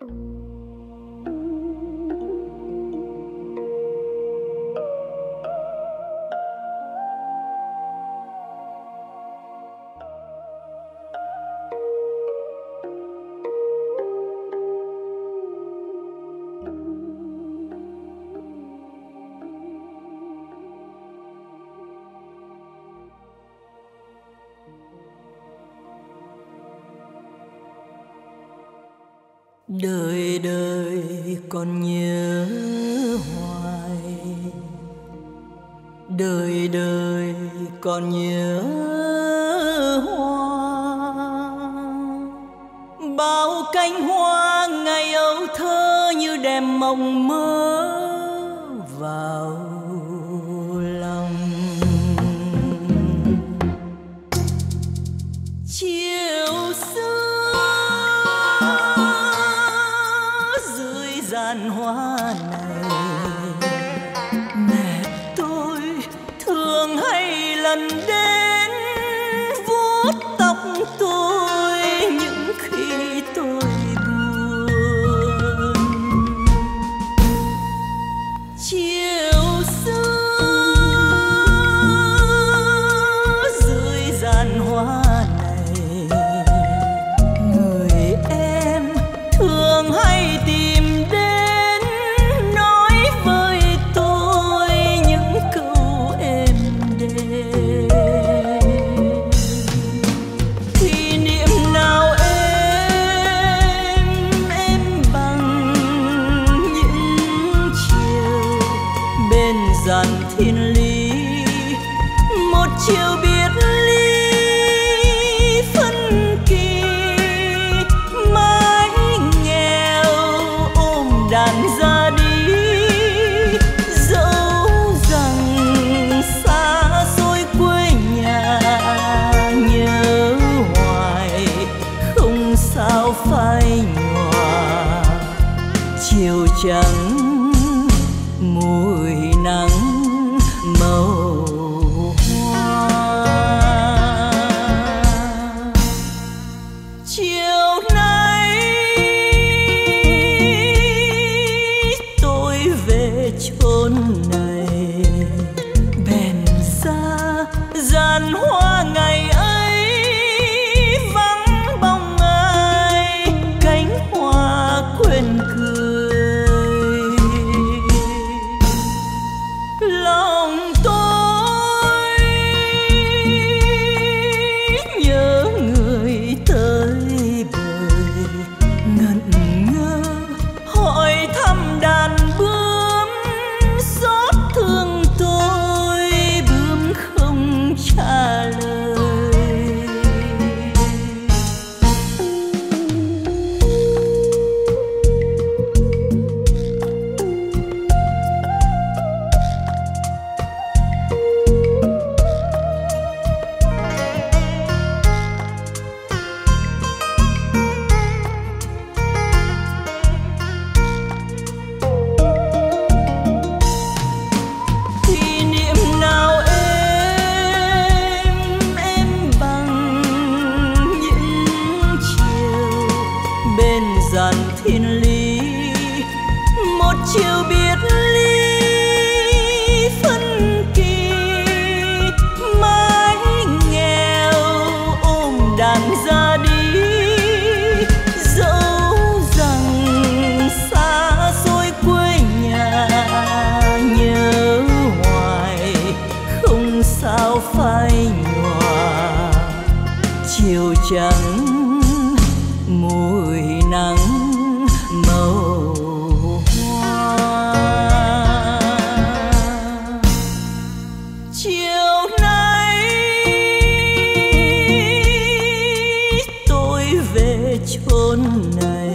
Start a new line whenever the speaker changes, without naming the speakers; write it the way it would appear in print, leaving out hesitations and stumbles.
Đời đời còn nhớ hoài, đời đời còn nhớ hoa. Bao cánh hoa ngày ấu thơ như đem mộng mơ vào lòng. Chiều xưa dưới giàn hoa này, mẹ tôi thường hay lần đến vuốt tóc tôi những khi tôi buồn. Chiều xưa dưới giàn hoa này, người em thường hay tìm đến nói với tôi những câu êm đềm. Kỷ niệm nào em bằng những chiều bên dàn thiên lý, một chiều biệt ly phân kỳ. Mái nghèo ôm đàn ra đi, dẫu rằng xa xôi quê nhà nhớ hoài không sao phai nhòa. Chiều trắng mùi nắng màu hoa. Chiều nay tôi về chốn này, bèn xa giàn hoa ngày ấy vắng bóng ai, cánh hoa quên cười. Lòng tôi nhớ người tới bời, ngẩn ngơ hỏi thăm đàn bướm, xót thương tôi bướm không trả lời. Kỷ niệm nào em bằng những chiều bên dàn thiên lý, một chiều biệt ly phân kỳ. Mái nghèo ôm đàn ra đi, dẫu rằng xa xôi quê nhà nhớ hoài không sao phai nhòa. Chiều trắng mùi nắng màu hoa. Chiều nay tôi về chốn này,